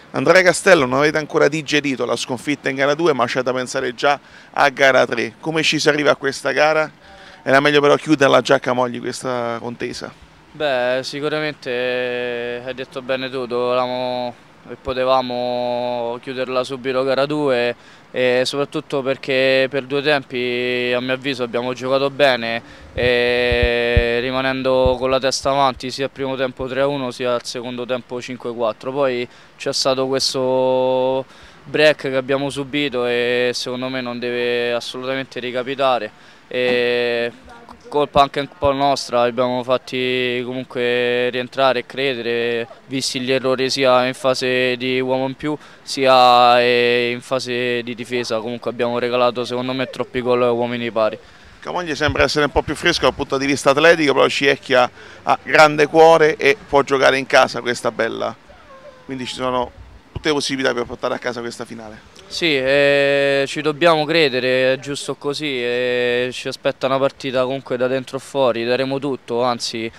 Andrea Castello, non avete ancora digerito la sconfitta in gara 2, ma c'è da pensare già a gara 3. Come ci si arriva a questa gara? Era meglio però chiuderla già a Camogli questa contesa. Beh, sicuramente hai detto bene tu, dovevamo e potevamo chiuderla subito gara 2 e soprattutto perché per due tempi a mio avviso abbiamo giocato bene e rimanendo con la testa avanti sia al primo tempo 3-1 sia al secondo tempo 5-4. Poi c'è stato questo break che abbiamo subito e secondo me non deve assolutamente ricapitare. E colpa anche un po' nostra, abbiamo fatti comunque rientrare e credere, visti gli errori sia in fase di uomo in più sia in fase di difesa, comunque abbiamo regalato secondo me troppi gol uomini pari. Camogli sembra essere un po' più fresco dal punto di vista atletico, però Ciecchia ha grande cuore e può giocare in casa questa bella. Quindi ci sono tutte le possibilità per portare a casa questa finale. Sì, ci dobbiamo credere, è giusto così, ci aspetta una partita comunque da dentro e fuori, daremo tutto, anzi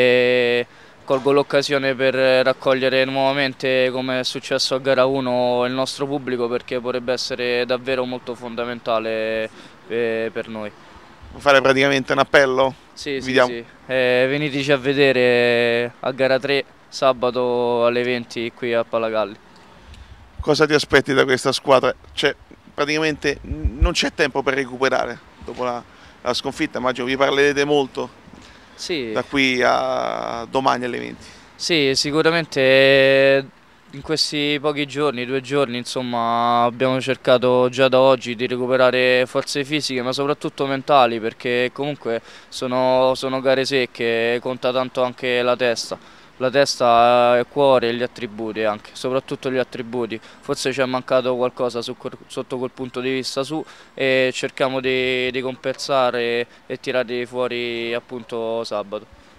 colgo l'occasione per raccogliere nuovamente, come è successo a gara 1, il nostro pubblico perché potrebbe essere davvero molto fondamentale per noi. Vuoi fare praticamente un appello? Sì, sì, Vediamo. sì, veniteci a vedere a gara 3 sabato alle 20 qui a Palagalli. Cosa ti aspetti da questa squadra? Cioè, praticamente non c'è tempo per recuperare dopo la sconfitta, immagino vi parlerete molto Sì. da qui a domani alle 20. Sì, sicuramente in questi pochi giorni, 2 giorni, insomma, abbiamo cercato già da oggi di recuperare forze fisiche, ma soprattutto mentali, perché comunque sono gare secche, conta tanto anche la testa. La testa è il cuore e gli attributi anche, soprattutto gli attributi. Forse ci è mancato qualcosa sotto quel punto di vista su e cerchiamo di compensare e tirarli fuori appunto sabato.